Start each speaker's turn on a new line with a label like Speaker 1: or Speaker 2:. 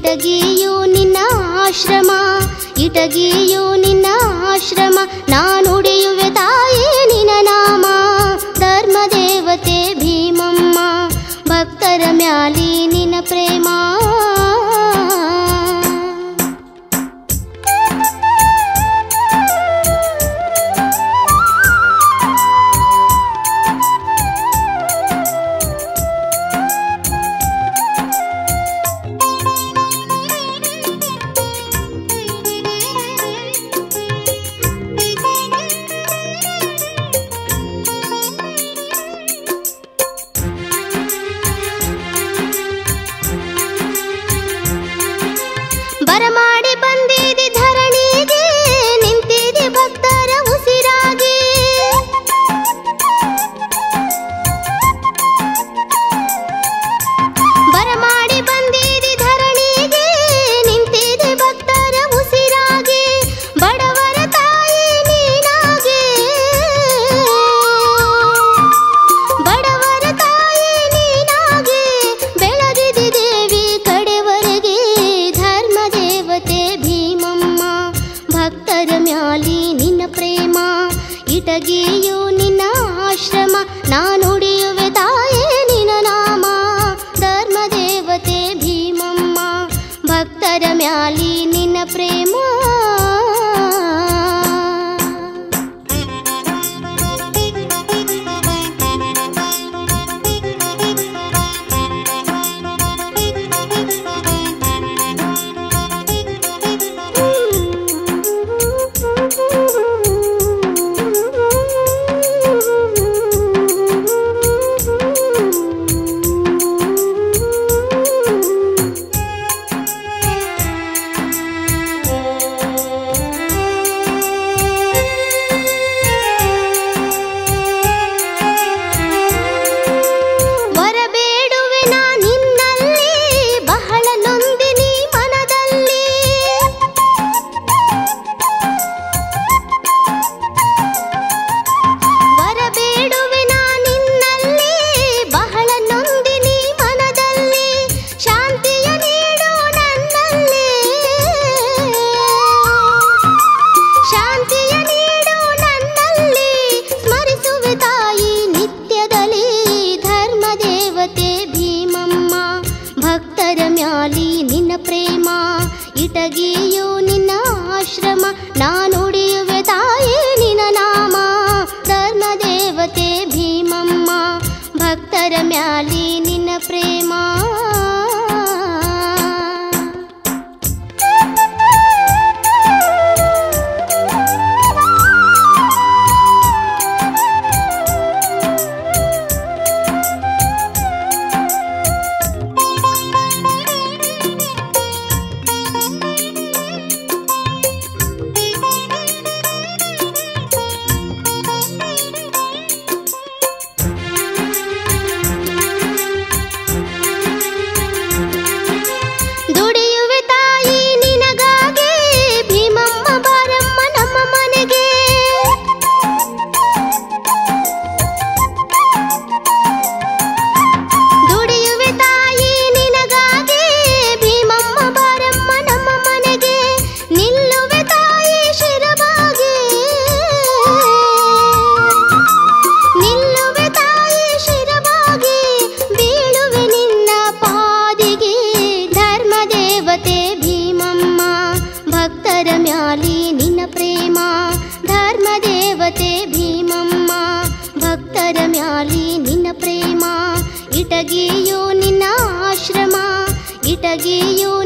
Speaker 1: ಇಟಗಿಯು ನಿನ್ನ ಆಶ್ರಮ, ಇಟಗಿಯು ನಿನ್ನ ಆಶ್ರಮ. ನಾನುಡಿಯುವೆ ತಾಯೇ ನಿನ್ನ ನಾಮ, ಧರ್ಮ ದೇವತೆ ಭೀಮಮ್ಮ. ಭಕ್ತರ ಮ್ಯಾಲಿ ನಿನ್ನ ಪ್ರೇಮ. ಬರಮಾಡಿ ಬಂದಿದೆ ಧರಣಿಗೆ, ನಿಂತಿದೆ ಭಕ್ತರ ಉಸಿರಾಗಿ. ಬರಮಾಡಿ ಬಂದಿದೆ ಧರಣಿಗೆ, ನಿಂತಿದೆ ಭಕ್ತರ ಉಸಿರಾಗಿ. ಬಡವರ ತಾಯಿ ನೀನಾಗೆ, ಬಡವರ ತಾಯಿ ನೀನಾಗೆ. ಬೆಳಗಿದೆ ದೇವಿ ಕಡೆವರೆಗೆ, ಧರ್ಮ ದೇವತೆ ಭೀಮಮ್ಮ. ಭಕ್ತರ ಮ್ಯಾಲಿ ನಿನ್ನ ಪ್ರೇಮ, ಇಟಗಿಯು ನಿನ್ನ ಆಶ್ರಮ. ನಾನುಡಿಯುವೆ ತಾಯೇ ನಿನ್ನ ನಾಮ, ಧರ್ಮ ದೇವತೆ ಭೀಮಮ್ಮ. ಭಕ್ತರ ಮ್ಯಾಲಿ ನಿನ್ನ ಪ್ರೇಮ. ಇಟಗಿಯು ನಿನ್ನ ಆಶ್ರಮ. ನಾನುಡಿಯುವೆ ತಾಯೇ ನಿನ್ನ ನಾಮ, ಧರ್ಮ ದೇವತೆ ಭೀಮಮ್ಮ. ಭಕ್ತರ ಮ್ಯಾಲಿ ನಿನ್ನ ಪ್ರೇಮ. ದುಡಿಯುವೆ ತಾಯಿ ನಿನಗಾಗೆ, ಭೀಮಮ್ಮ ಬಾರಮ್ಮ ನಮ್ಮ ಮನೆಗೆ. ದುಡಿಯುವೆ ತಾಯಿ ನಿನಗಾಗೆ, ಭೀಮಮ್ಮ ಬಾರಮ್ಮ ನಮ್ಮ ಮನೆಗೆ. ನಿಲ್ಲುವೆ ತಾಯಿ ಶಿರಬಾಗೆ, ನಿಲ್ಲುವೆ ತಾಯಿ ಶಿರಬಾಗೆ. ಬೀಳುವೆ ನಿನ್ನ ಪಾದಿಗೆ, ಧರ್ಮ ದೇವತೆ ಭೀಮಮ್ಮ. ಭಕ್ತರ ಮ್ಯಾಲಿ ನಿನ್ನ ಪ್ರೇಮ, ಧರ್ಮ ದೇವತೆ ಭೀಮಮ್ಮ. ಭಕ್ತರ ಮ್ಯಾಲಿ ನಿನ್ನ ಪ್ರೇಮ. ಇಟಗಿಯು ನಿನ್ನ ಆಶ್ರಮ, ಇಟಗಿಯು